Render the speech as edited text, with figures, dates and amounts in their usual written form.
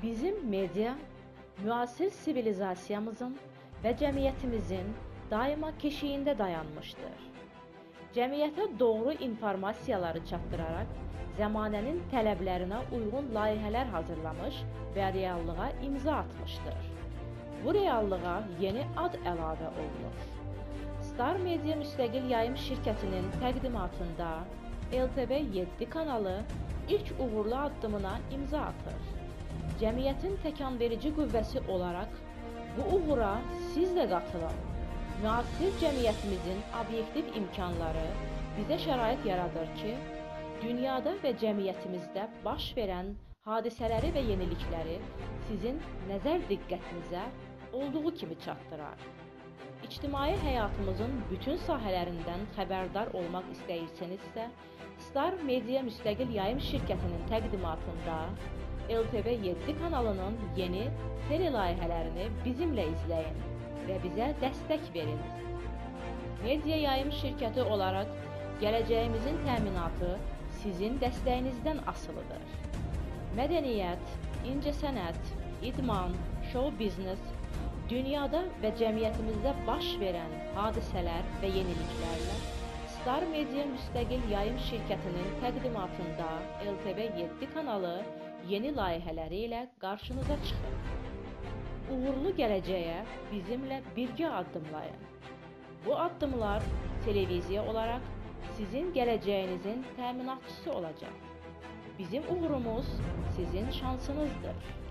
Bizim medya, müasir sivilizasiyamızın ve cemiyetimizin daima keşiğinde dayanmıştır. Cemiyete doğru informasiyaları çatdırarak zamanənin tələblərinə uyğun layihələr hazırlamış və reallığa imza atmışdır. Bu reallığa yeni ad əlavə olunur. Star Media Müstəqil Yayım Şirkətinin təqdimatında LTV7 kanalı ilk uğurlu addımına imza atır. Cəmiyyətin təkanverici qüvvəsi olaraq bu uğura siz də qatılın. Müasir cəmiyyətimizin obyektiv imkanları bizə şərait yaradır ki, dünyada və cəmiyyətimizdə baş verən hadisələri və yenilikləri sizin nəzər diqqətinizə olduğu kimi çatdırar. İctimai həyatımızın bütün sahələrindən xəbərdar olmaq istəyirsinizsə, Star Media Müstəqil Yayım Şirkətinin təqdimatında LTV7 kanalının yeni telelayihələrini bizimlə izləyin və bizə dəstək verin. Media Yayım Şirkəti olaraq gələcəyimizin təminatı sizin dəstəyinizdən asılıdır. Mədəniyyət, incəsənət, idman, show biznes, dünyada və cəmiyyətimizdə baş verən hadisələr və yeniliklərlə Star Media Müstəqil Yayım Şirkətinin təqdimatında LTV7 kanalı yeni layihələri ilə qarşınıza çıxır. Uğurlu gələcəyə bizimlə birgə addımlayın. Bu addımlar televiziya olaraq sizin gələcəyinizin təminatçısı olacaq. Bizim uğurumuz sizin şansınızdır.